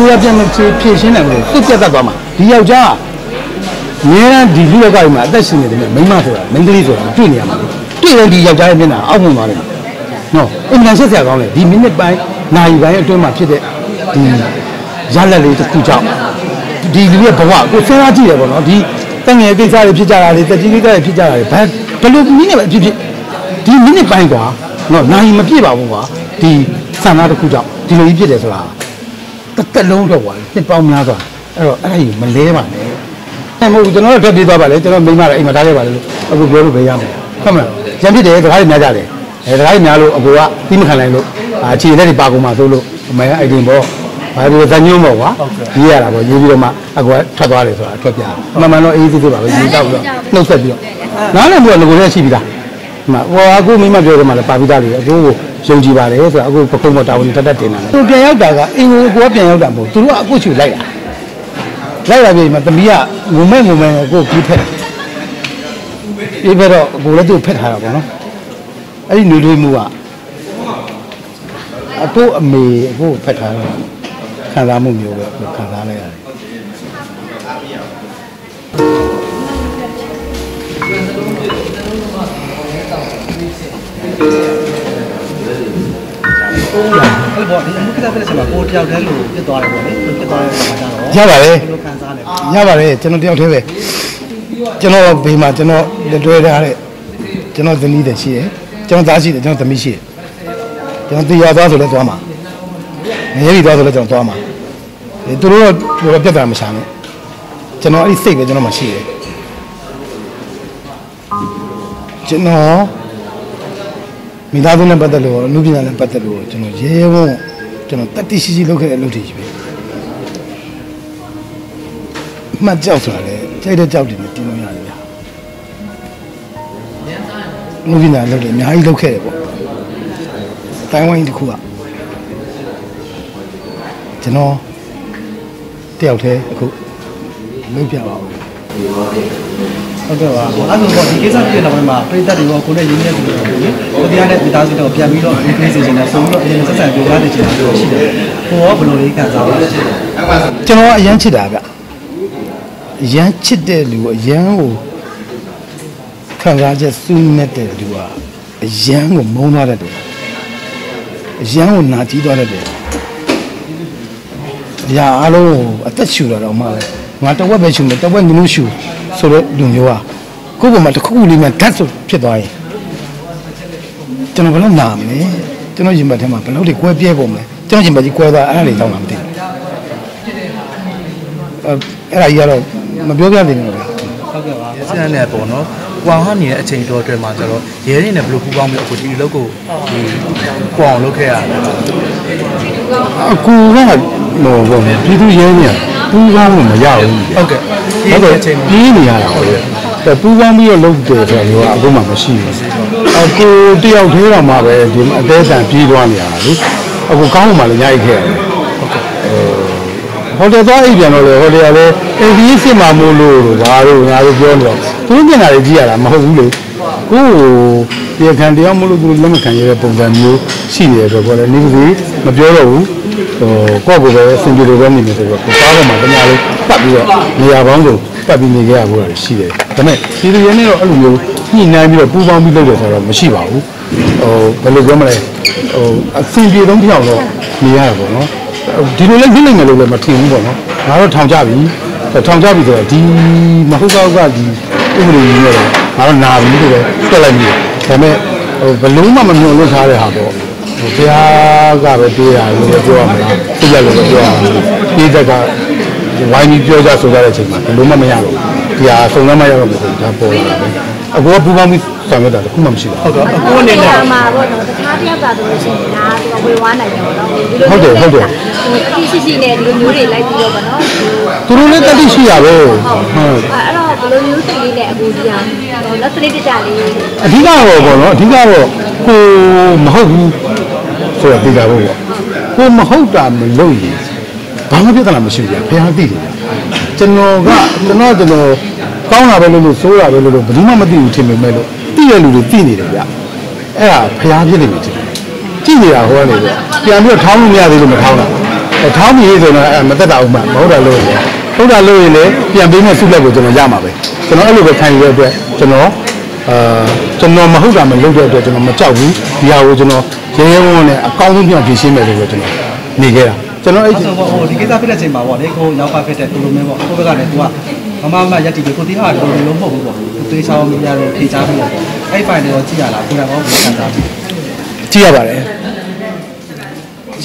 ရပြန်ဖြည့်ရှင်းတယ်လို့သူ့ပြတ်သွားမှာဒီယောက်ျားမြဲတမ်းဒီလူလောကကြီးမှာအသက်ရှင်နေတယ်မိန်းမဆိုတာမိန်းကလေးဆိုတာတွေ့နေရမှာတွေ့ရင်ဒီယောက်ျားရဲ့မျက်နှာအောက်ဝင်သွားတယ်နော်အင်္ဂလန်ဆက်ဆရာကောင်းလေဒီမိနစ်ပိုင်းနာရီပိုင်းအတွင်းမှာဖြစ်တဲ့ဒီရလက်လေးတစ်ခုကြောင့်ဒီလူရဲ့ဘဝကိုစဉ်းစားကြည့်ရပေါ့နော်ဒီတငယ်ကိစ္စတွေဖြစ်ကြတာတွေတက်ကြီးကိစ္စတွေဖြစ်ကြတာတွေဘယ်လိုမိနစ်ပဲဖြစ်ဒီမိနစ်ပိုင်းကွာနော်နာရီမပြည့်ပါဘူးကွာဒီဆန္ဒတစ်ခုကြောင့်ဒီလိုကြီးဖြစ်တယ်ဆိုတာတက်လုံးတော့ကွာနှစ်ပေါင်းများစွာအဲ့တော့အဲ့ဒါကြီးမလဲပါနဲ့အဲ့မဟုတ်ဘူးကျွန်တော်တို့ထွက်ပြေးသွားပါလေကျွန်တော်မိမလည်းအိမ်မှာထားခဲ့ပါလေလို့အခုပြောလို့ပဲရမယ်ဟုတ်မလားရံဖြစ်တယ်တခါကြီးများကြတယ်တခါကြီးများလို့အကိုကပြီးမခံနိုင်လို့အခြေလက်တွေပါကုန်မှာသို့လို့အမေကအိမ်တင်ပေါ့ဘာလို့ဇညုံပေါ့ကွာရေးရတာပေါ့ရေးပြီးတော့မှအကိုကထွက်သွားတယ်ဆိုတာထွက်ပြမှန်တော့အေးသေးသေးပါပဲရေးတော့ပြီးတော့နှုတ်ဆက်ပြီးတော့နားလည်းမလို့ငကိုလည်းရှိပြီးသားဟိုအခုမိမပြောတယ်မှလည်းပါပြီးသားလေအကိုကိုယုံကြည်ပါတယ်ဆိုတော့အခုပကုံးမတာဝန်တက်တင်တာသူပြန်ရောက်တာကအင်ကိုကိုကပြန်ရောက်တာမဟုတ်သူတို့ကအခုချူလိုက်တာပြီမှာသမီးကငုံမဲ့ကိုကြီးဖက်ဒီဘက်တော့ကိုလည်းသူ့ဖက်ထားတာပေါ့နော်အဲ့ဒီနေတွေးမှုကအကိုအမေကိုဖက်ထားတော့ခံစားမှုမျိုးပဲခံစားလိုက်ရတယ်အဲ့တော့ဒီအမှုကိစ္စဖြစ်တဲ့ချိန်မှာကိုတယောက်တည်းလို့ပြစ်သွားတယ်ပေါ့လေပြစ်သွားတဲ့အခါကျတော့ရပါတယ်ကျွန်တော်တယောက်တည်းပဲကျွန်တော်ဘေးမှာကျွန်တော်တွဲထားတဲ့ကျွန်တော်သမီးတွေရှိတယ်ကျွန်တော်သားရှိတယ်ကျွန်တော်သမီးရှိတယ်ကျွန်တော်တရားသွားဆိုလဲသွားမှာငရဲပြီးသွားဆိုလဲကျွန်တော်သွားမှာသူတို့တော့ပြတ်တာမရှာနဲ့ကျွန်တော်အဲ့ဒီစိတ်ပဲကျွန်တော်မှရှိတယ်ကျွန်တော်မိသားစုနဲ့ပတ်သက်လို့အမှုပညာနဲ့ပတ်သက်လို့ကျွန်တော်ရဲဝံ့ကျွန်တော်တတိရှိလုပ်ခဲ့တဲ့အလုပ်တွေကြီးပဲမှတ်ကြောက်ဆိုတာလေစိတ်တဲ့ကြောက်တယ်တင်လို့ရတယ်ဗျာအမှုပညာလုပ်တယ်အများကြီးလုပ်ခဲ့တယ်ပေါ့တိုင်းဝိုင်းတစ်ခုကကျွန်တော်တယောက်တည်းအခုလုပ်ပြပါဦးဟုတ်ကဲ့ပါအဲ့ဒါဆိုတော့ဒီကိစ္စဖြစ်တဲ့နောက်ပိုင်းမှာပြည်သက်တွေကကိုယ်နဲ့ရင်းနှီးတဲ့လူတွေလေကိုတရားနဲ့မိသားစုတော့ပြန်ပြီးတော့ increase စေချင်တယ်ဆိုပြီးတော့အရင်ဆက်ဆံကြိုးစားနေချင်တယ်ရှိတယ်ကိုရောဘယ်လိုလေးခံစားလဲကျွန်တော်အရန်ချစ်တာဗျအရန်ချစ်တဲ့လူအရန်ကိုခံစားချက်စူးနေတဲ့လူကအရန်ကိုမုန်းသွားတဲ့လူအရန်ကိုနာကြီးသွားတဲ့လူအရာအားလုံးကိုအသက်ရှူတာတော့မှပဲငါတဝက်ပဲရှူမယ်တဝက်ညီလို့ရှူဆိုတော့လူမျိုးကကိုယ့်ဘုံမှာတစ်ခုခုလေးမှဓာတ်ဆိုဖြစ်သွားရင်ကျွန်တော်ဘယ်လိုနာမလဲကျွန်တော်ရင်ဘတ်ထဲမှာဘယ်လိုတွေကွဲပြဲပုံလဲကျွန်တော်ရင်ဘတ်ကြီးကွဲသွားအဲ့ဒါတွေတောင်းတာမသိဘူးအဲ့ဒါကြီးကတော့မပြောပြသေးဘူးဗျဟုတ်ကဲ့ပါဆရာနဲ့ပေါ့နော်ကွာဟနေတဲ့အချိန်တော်အတွက်မှာကျတော့ရဲရင်းနဲ့ဘယ်လိုပူပေါင်းပြီးအခုဒီအလုပ်ကိုဒီကွာအောင်လုပ်ခဲ့ရလဲအခုကတော့ဘောပြည်သူရဲနေပူပေါင်းလို့မရဘူးဟုတ်ကဲ့ပြေးနေရတာဟုတ်ကဲ့ပူပေါင်းပြီးတော့လုပ်တယ်ဆိုတော့အခုမှမရှိဘူးအခုတယောက်သေးတော့မှပဲဒီအသေးစံပြေးသွားနေရတာလေအခုကောင်းမှလည်းညှိခဲ့ရတယ်ဟုတ်ကဲ့ဟိုတယ်သွားအိပ်ပြန်တော့လေဟိုတယ်ကလည်းအင်းကြီးစစ်မှာမို့လို့ဘာလို့ငါတို့ပြောနေတော့သူတို့ပြင်တာတွေကြည့်ရတာမဟုတ်ဘူးလေကိုယ်ပြန်ခံတရားမလို့သူလက်မခံရတဲ့ပုံစံမျိုးရှိနေတယ်ဆိုတော့လည်းနေပါစေမပြောတော့ဘူးကိုယ့်ကိုယ်ပဲအဆင်ပြေလို့ပဲနေနေဆိုတော့ကားပေါ်မှာတညာလေးပတ်ပြီးတော့နေရာပေါင်းကိုပတ်ပြီးနေကြရဖို့ရှိတယ်ဒါပေမဲ့ဒီလိုရင်းနေတော့အဲ့လိုမျိုးညှိနှိုင်းပြီးတော့ပူပေါင်းပြီးလုပ်တယ်ဆိုတော့မရှိပါဘူးဘယ်လိုပြောမလဲအဆင်ပြေဆုံးတစ်ယောက်တော့နေရတာပေါ့နော်ဒီလိုလည်းဖြစ်နိုင်မယ်လို့လည်းမထင်ဘူးပေါ့နော်ငါတော့ထောင်ကြပြီဆိုတော့ဒီမဟုတ်တော့ကဒီဥပဒေကြီးနဲ့တော့ငါတော့နာပြီလို့ပဲတွက်လိုက်ပြီဒါပေမဲ့ဘလုံးမှမမျှော်လင့်ထားတဲ့ဟာပေါ့ဘုရားကပဲတွေးရလို့ပြောရမလားသိရလို့ပြောရမှာဒီတက်ကဝိုင်းပြီးပြောကြဆိုကြတဲ့အချိန်မှာဘလုံးမရတော့ဒီဟာစုံစမ်းမရတော့ဘူးဒါပေါ်လာတယ်အခုကပူပေါင်းပြီးဆောင်ရွက်တာတခုမှမရှိဘူးဟုတ်ကဲ့အခုအနေနဲ့မှာပေါ့နော်တခြားတယောက်ကဆိုလို့ရှိရင်ဒါတော့ဝေဝါးနိုင်တယ်ပေါ့နော်ဟုတ်တယ်အတိရှိနဲ့ဒီလိုမျိုးတွေလိုက်ပြီးတော့ပေါ့နော်သူတို့လည်းတတိရှိရပဲဟုတ်အဲ့တော့ဘယ်လိုမျိုးစိတ်လေးနဲ့အခုဒီဟာလက်စနစ်တကျလေးအဓိကတော့ပေါ့နော်အဓိကတော့ကိုမဟုတ်ဘူးဆိုတော့သိတာပေါ့ကိုမဟုတ်တာမလုပ်ရင်ဘာမှပြဿနာမရှိဘူးဗျာဖះသိတယ်ကျွန်တော်ကောင်းတာပဲလို့ဆိုးတာပဲလို့ဘယ်သူမှမသိဘူးထင်ပေမဲ့လို့သိရလူတွေသိနေတယ်ဗျအဲ့ဒါဖះဖြစ်နေပြီကြည့်နေတာဟောနေတယ်ပြန်ပြီးတော့ထောင်းလို့မရသေးလို့မထောင်းတာထောင်းမီဆိုတော့မသက်တာဥမှမဟုတ်တာလို့ဟုတ်တာလို့ရင်လေပြန်ပေးမဲ့စုလက်ကိုကျွန်တော်ရမှာပဲကျွန်တော်အဲ့လိုပဲခံယူရတဲ့အတွက်ကျွန်တော်မဟုတ်တာမလုပ်တဲ့အတွက်ကျွန်တော်မကြောက်ဘူးဒီဟာကိုကျွန်တော်ရဲရဲဝံ့ဝံ့နဲ့အကောင်းဆုံးပြန်ပြင်ရှင်းမယ်လို့ကျွန်တော်နေခဲ့တာကျွန်တော်အဲ့ဒီကိစ္စဖြစ်တဲ့အချိန်မှာပေါ့လေကိုရောက်ပါဖြစ်တဲ့တူလိုမင်းပေါ့ကိုဘက်ကလည်းသူကမရက်တီကိုတီးဟာတူလိုလုံးမဟုတ်ဘူးပေါ့သွေးချောင်းမီဒီယာတို့ဖြေချပြီးတော့အဲ့ file တွေကိုကြည့်ရလားကိုယ်ကတော့ဘယ်ခံစားကြည့်ရပါတယ်ဘ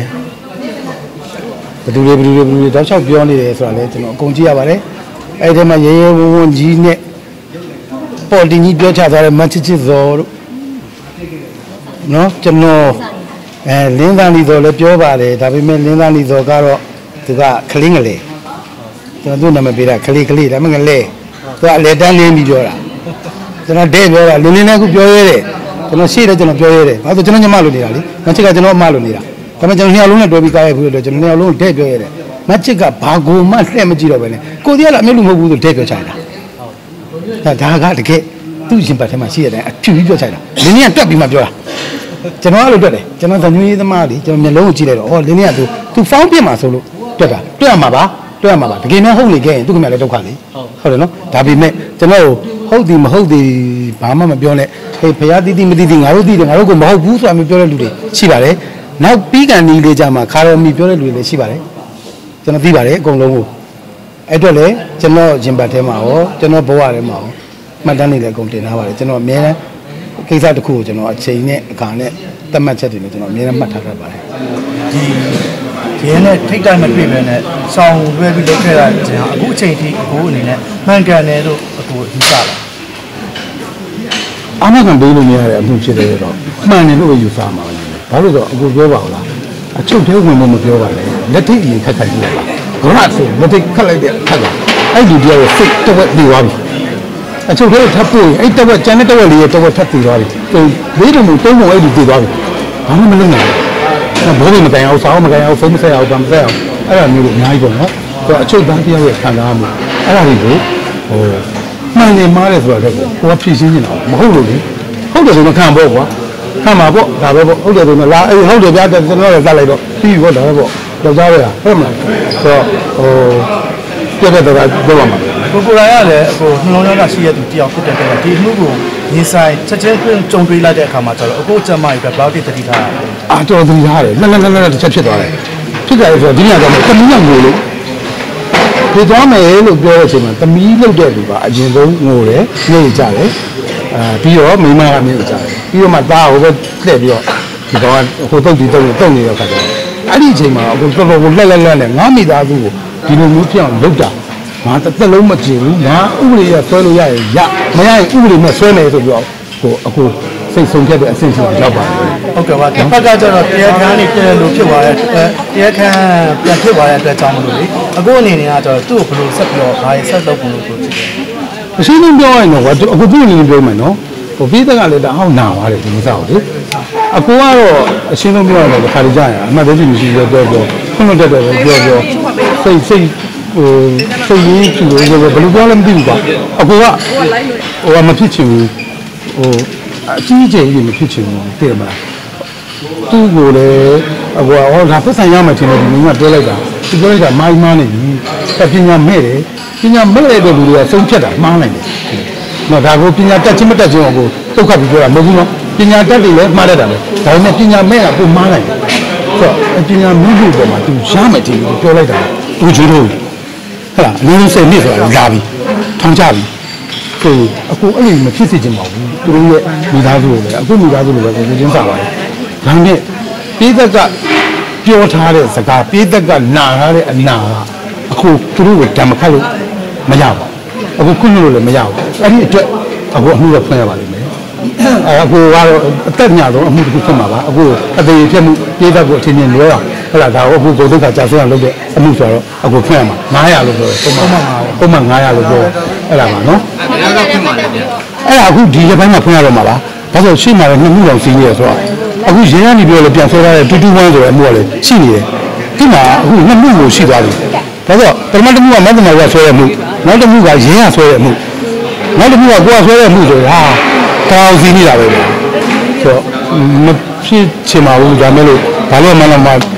ယ်သူတွေတောက်ချောက်ပြောနေတယ်ဆိုတာလေကျွန်တော်အကုန်ကြည့်ရပါတယ်အဲ့ဒီမှာရဲရဲဝံ့ဝံ့ကြီးနဲ့ပေါ်တင်ကြီးပြောချသွားတဲ့မချစ်ချစ်စော်တို့နော်ကျွန်တော်လင်းသားလီစော်လည်းပြောပါတယ်ဒါပေမဲ့လင်းသားလီစော်ကတော့သူကခလင်းငလေကျွန်တော်သူ့နာမည်ပေးတာခလေးဒါမှငလေသူကအလေတန်းလင်းပြီးပြောတာကျွန်တော်တဲ့ပြောတာလင်းနဲ့ခုပြောရဲတယ်ကျွန်တော်ရှေ့တယ်ကျွန်တော်ပြောရဲတယ်ဘာလို့ကျွန်တော်ညမလို့နေတာလေမချစ်ကကျွန်တော်အမလို့နေတာဒါပေမဲ့ကျွန်တော်နှစ်ယောက်လုံးနဲ့တွဲပြီးကားရဘူးလို့ကျွန်တော်နှစ်ယောက်လုံးတဲ့ပြောရဲတယ်မချစ်ကဘာကိုမှလှည့်မကြည့်တော့ပဲနဲ့ကိုတည်းကအမျိုးလူမဟုတ်ဘူးဆိုတဲ့ပြောချင်တာဒါကတကယ်သူ့ရှင်ပတ်ထဲမှာရှိရတဲ့အဖြူကြီးပြောချင်တာလင်းကတွက်ပြီးမှပြောတာကျွန်တော်အဲ့လိုတွက်တယ်ကျွန်တော်သညွေးသမားလေကျွန်တော်မျက်လုံးကိုကြည့်လိုက်တော့လင်းကသူဖောင်းပြစ်မှာဆိုလို့တွက်တာတွက်ရမှာပါတကယ်မှဟုတ်နေခဲ့ရင်သူ့ခင်ဗျာလည်းဒုက္ခလေဟုတ်တယ်နော်ဒါပေမဲ့ကျွန်တော်ဟုတ်သည်မဟုတ်သည်ဘာမှမပြောနဲ့ဟေးဖရာတီးမတီးငါတို့တီးတယ်ငါတို့ကမဟုတ်ဘူးဆိုတာမျိုးပြောတဲ့လူတွေရှိပါတယ်နောက်ပြီးကန်နီးလေးကြမှာခါတော်မီပြောတဲ့လူတွေလည်းရှိပါတယ်ကျွန်တော်သိပါတယ်အကုန်လုံးကိုအဲ့တော့လေကျွန်တော်ရင်ပတ်ထဲမှာရောကျွန်တော်ဘဝထဲမှာရောမှတ်တမ်းတွေလည်းအကုန်တင်ထားပါတယ်ကျွန်တော်အများနဲ့ကိစ္စတစ်ခုကိုကျွန်တော်အချိန်နဲ့အခါနဲ့သတ်မှတ်ချက်တွေနဲ့ကျွန်တော်အများနဲ့မှတ်ထားတတ်ပါတယ်ဒီရဲနဲ့ထိတ်တိုက်မတွေ့ပဲနဲ့ဆောင်းလွှဲပြီးလုပ်ခဲ့တာကျွန်တော်အခုအချိန်ထိအခုအနေနဲ့မှန်ကန်တယ်လို့အခုယူဆလာအာမခံပေးလို့မရတဲ့အမှုဖြစ်တယ်တော့မှန်တယ်လို့ယူဆမှာပါဘာလို့ဆိုအခုပြောပါဦးလားအချုပ်သေးဝင်မပြောပါနဲ့လက်ထိပ်ရင်ခက်ခက်ကြည့်လိုက်ပါဘုရားဆိုလက်ထိပ်ခက်လိုက်တဲ့ခက်ကအဲ့ဒီတရားရဲ့စိတ်တစ်ဝက်ပြီးသွားပြီအချုပ်သေးထပ်ပို့ရင်အဲ့တစ်ဝက်ကျန်တဲ့တစ်ဝက်လေးရဲ့တစ်ဝက်ထပ်ပြီးသွားပြီလေးတုံသုံးပုံအဲ့ဒီပြီးသွားပြီဘာမှမလုပ်နိုင်ဘူးဘိုးမတိုင်အောင်စောင်းမတိုင်အောင်ဖုန်းမဆက်အောင်ဗမ်းမဆက်အောင်အဲ့ဒါမျိုးတွေအများကြီးပေါ့နော်ဆိုတော့အချုပ်သားတရားရဲ့ခံစားမှုအဲ့ဒါတွေကိုမှန်နေမှားတယ်ဆိုတော့ကိုကဖြည့်ရှင်းနေတာမဟုတ်လို့လေဟုတ်တယ်ဆိုတော့ခံပေါ့ကွာခံပါပေါ့ဒါပဲပေါ့ဟုတ်တယ်ဆိုတော့လာအေးဟုတ်တယ်ဗျာကျွန်တော်လည်းသတ်လိုက်တော့ပြီးပေါ့ဒါပဲပေါ့တော့ကြားရတာဟုတ်မလားဆိုတော့ပြည့်တဲ့တော့ပြောပါမှာကိုရိုင်းကလည်းအခုနှလုံးသားရှိရသူတယောက်ဖြစ်တဲ့အတွက်ဒီမှုကိုရင်ဆိုင်ချက်ချင်းကြုံတွေ့လိုက်တဲ့အခါမှာကျတော့အခုကျမကြီးကဘယ်လောက်တတိထားအာတော်သူရားတယ်လက်တစ်ချက်ဖြစ်သွားတယ်ဖြစ်တယ်ဆိုတော့ဒီညတော့သမီးကငိုလို့ပြေးသွားမယ်လို့ပြောတဲ့အချိန်မှာသမီးလုတ်တဲ့လူကအရင်ဆုံးငိုတယ်ညှိကြတယ်ပြီးတော့မိမကမြင်ကြတယ်ပြီးတော့မှသားဟိုပဲလှည့်ပြီးတော့ဒီကောင်ကဟိုတုတ်နေတဲ့ခါကျတော့အဲ့ဒီအချိန်မှာအခုတော်တော်ကိုလက်နဲ့ငါမိသားစုကိုဒီလိုမျိုးပြောင်းလုတ်တာငါတစ်သက်လုံးမကြည့်ဘူးငါဥပဒေရဆွဲလို့ရရင်ရမရရင်ဥပဒေနဲ့ဆွဲမယ်ဆိုပြီးတော့အခုစိတ်ဆုံးဖြတ်တဲ့အဆင့်ကြီးရောက်ပါတယ်ဟုတ်ကဲ့ပါတစ်ဖက်ကကျတော့တရားခံနေပြန်လို့ဖြစ်သွားတဲ့တရားခံပြန်ဖြစ်သွားတဲ့အတွက်ကြောင့်မလို့လေအခုအနေနဲ့ကကျတော့သူ့ကိုဘယ်လိုဆက်ပြီးတော့ဘာဆက်လုပ်ဖို့လို့ဆိုချင်တယ်အရှင်းဆုံးပြောရရင်တော့အခုသူ့အနေနဲ့ပြောမယ်နော်ပြီးတဲ့ကလည်းတအောင်နာပါတယ်ဒီလိုစားဟုတ်လေအကိုကတော့အရှင်းဆုံးပြောရတော့ခါလေးကြာရင်အမှတ်တည်းမရှိသေးပြောခွင့်လွတ်တတ်တယ်ပြောစိတ်စိတ်ရင်းကြည့်လို့ဘယ်လိုပြောလဲမသိဘူးကွာအကိုကမဖြစ်ချင်ဘူးအကြီးကျယ်ကြီးမဖြစ်ချင်ဘူးသိတယ်မလားသူ့ကိုလည်းအကိုကဒါပတ်ဆိုင်ရမယ်ထင်တယ်ဒီမိန်းကပြောလိုက်တာသူပြောလိုက်တာမိုင်းမနေပြီပညာမဲ့တယ်ပညာမဲ့တဲ့လူတွေကဆုံးဖြတ်တာမှားနိုင်တယ်နော်ဒါကိုပညာတက်ချင်းမတက်ချင်းကိုဒုက္ခပြီးပြောတာမဟုတ်ဘူးနော်ပညာတက်တယ်လည်းမှားတတ်တာပဲဒါပေမဲ့ပညာမဲ့ကကိုမှားနိုင်တယ်ဆိုတော့ပညာမဲ့ဖို့ပေါ်မှာသူရမယ်ထင်ပြီးပြောလိုက်တာသူကျိုးတော့ဟုတ်လားအနည်းဆုံး10နှစ်ဆိုတာလာပြီထောင်ချပြီဆိုအခုအဲ့ဒီမဖြစ်စေချင်ပါဘူးသူတို့ရဲ့မိသားစုကိုလည်းအခုမိသားစုလိုပဲကိုချင်းစားပါတယ်ဒါနဲ့ပြည်သက်ကပြောထားတဲ့စကားပြည်သက်ကနာထားတဲ့အနာကအခုသူတို့ကိုဓမ္မခတ်လို့မရပါဘူးအခုခွင့်လို့လည်းမရဘူးအဲ့ဒီအတွက်အခုအမှုတော့ဖွင့်ရပါလိမ့်မယ်အခုကတော့အသက်ညာဆုံးအမှုတစ်ခုဖွင့်မှာပါအခုအသေးဖြတ်မှုပြည်သက်ကိုအချင်းချင်းလွဲအောင်ဟုတ်လားဒါအခုကိုဒုက္ခကြာဆင်းအောင်လုပ်တဲ့အမှုဆိုတော့အခုဖွင့်ရမှာ900လို့ပြောတယ်ပုံမှန်900လို့ပြောအဲ့ဒါပါနော်အဲ့ဒါအခုဒီရက်ပိုင်းမှာဖွင့်ရတော့မှာပါဒါဆိုရှေ့မှာလည်း2မှုလောက်စီးနေရဆိုတော့အခုရင်းကနေပြောလို့ပြန်ဆွဲထားတဲ့221ဆိုတဲ့အမှုကလည်းရှိနေတယ်ဒီမှာအခု2မှုကိုရှိသွားပြီဒါဆိုပထမတစ်မှုကမဿနာကဆွဲရမှုနောက်တစ်မှုကရင်းရဆွဲရမှုနောက်တစ်ခုကကိုယ်ဆွဲရမှုဆိုတာတောင်းစီနေတာပဲဆိုတော့မဖြစ်ချင်ပါဘူးဒါမဲ့လို့ဘာလို့မှလည်း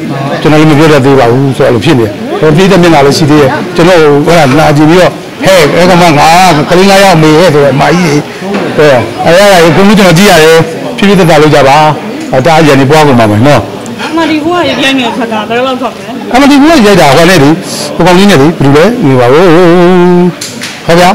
ကျွန်တော်လည်းမပြောတတ်သေးပါဘူးဆိုတော့လို့ဖြစ်နေတယ်ပြည်တဲ့မျက်နှာလည်းရှိသေးတယ်ကျွန်တော်ဟိုနာကြည့်ပြီးတော့ဟဲ့အဲ့ကောင်ကငါကလေး9ယောက်မေဟဲ့ဆိုတော့မာကြီးအဲ့ကိုမျိုးကျွန်တော်ကြည့်ရတယ်ဖြည်းဖြည်းတက်လုပ်ကြပါတားရနေပွားကုန်ပါမယ်နော်အမဒီကူကရိုက်နေဖတ်တာဘယ်လောက်ထွက်လဲအမဒီကူကရိုက်တာဟိုနဲ့ဒီဟိုကောင်လေးနဲ့ဒီဘယ်လိုလဲနေပါဦးဟုတ်ဗျာ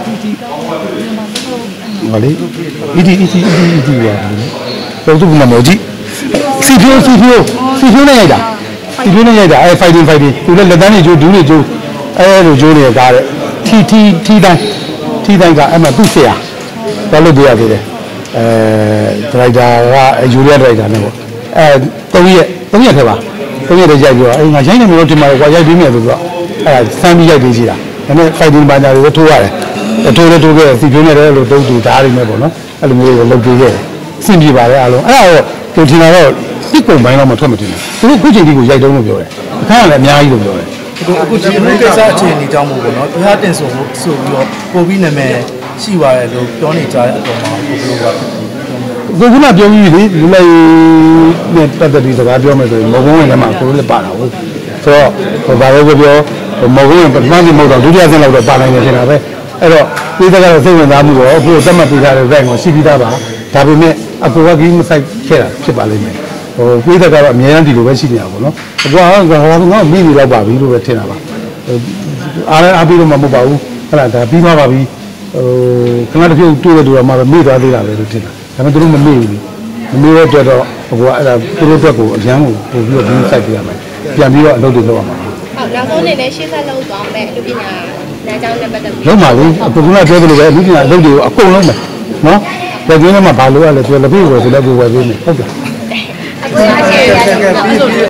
ဟောလေအီတီပါတော့သူကမကြည့်စီဖြိုးနဲ့ရိုက်တာအဲ fighting သူလည်းလက်တန်းနေကျိုးဒူးနေကျိုးအဲလိုကျိုးနေကားတဲ့ထီတိုင်းကအမှသူ့ဆရာတော့လုပ်ပြရသေးတယ်ဒရိုက်တာကယူရီးယားဒရိုက်တာနဲ့ပေါ့3ရက်ထဲပါ3ရက်တည်းရိုက်ပြီးတော့ငါရိုက်နေမလို့ဒီမှာကွာရိုက်ပြီးမြင်ဆိုတော့အဲဆမ်းပြီးရိုက်ပေးကြည့်တာဒါနဲ့ fighting ဘာညာတွေထိုးရတယ်ထိုးခဲ့စီဖြိုးနဲ့လည်းလို့တုံးတူဓာတ်တွေနဲ့ပေါ့နော်အဲ့လိုမျိုးလုပ်ပေးခဲ့တယ်စင်ပြပါတယ်အားလုံးအဲ့ဒါတော့ဒီထင်တာတော့ဒီကုံပိုင်းတော့မထွက်မတင်ဘူးသူတို့ခုချိန်ဒီကိုရိုက်တုံးလို့ပြောတယ်အခါကလည်းအများကြီးလို့ပြောတယ်အခုဒီလိုကိစ္စအခြေအနေကြောင့်မို့ပေါ့နော်ဒီဟာတင်ဆိုပြီးတော့ပို့ပြီးနာမည်ရှိပါတယ်လို့ပြောနေကြတဲ့အပေါ်မှာဘယ်လိုပါကိုကပြောပြီးလေလူလိုက်နဲ့ပတ်သက်ပြီးစကားပြောမယ်ဆိုရင်မဟုတ်ဘူးလည်းမှာကိုလည်းပါတာဟုတ်ဆိုတော့ဘာလို့ပြောမဟုတ်ဘူးပထမဆုံးမဟုတ်တော့ဒုတိယဆင့်လောက်တော့ပါနိုင်တယ်ထင်တာပဲအဲ့တော့ပြည်သက်ကတော့စိတ်ဝင်စားမှုတော့အခုသတ်မှတ်ပေးထားတဲ့ rank ကိုရှိပြီးသားပါဒါပေမဲ့အကူကကြီးမဆိုင်ခဲ့တာဖြစ်ပါလိမ့်မယ်ပြည်သက်ကတော့အများကြီးဒီလိုပဲရှိနေတာပေါ့နော်အကူကတော့မိနေတော့ပါပြီလို့ပဲထင်တာပါအားပြီးတော့မှမဟုတ်ပါဘူးဟုတ်လားဒါပြီးသွားပါပြီခဏတစ်ဖြုတ်တွေ့တဲ့သူကမှပဲမေ့သွားသေးတာပဲလို့ထင်တာဒါပေမဲ့သူတို့မမေ့ဘူးမမေ့တဲ့အတွက်တော့အကူကအဲ့ဒါသူတို့အတွက်ကိုအရန်ကိုပို့ပြီးတော့ဒီစိုက်ပြရမယ်ပြန်ပြီးတော့အလုပ်တွေလုပ်ရမှာဟုတ်နောက်ဆုံးအနေနဲ့ရှေ့ဆက်လုပ်သွားမယ်လူပညာလမ်းကြောင်းနဲ့ပတ်သက်ပြီးလုံးပါလေအခုကပြောသလိုပဲလူပညာအလုပ်တွေကိုအကုန်လုံးမယ်နော်ပြည်တွင်းထဲမှာဘာလို့ရလဲပြောလက်ပြဝယ်ဆိုလည်းဝယ်ပေးမယ်ဟုတ်ကဲ့အခုအချိန်ရရတယ်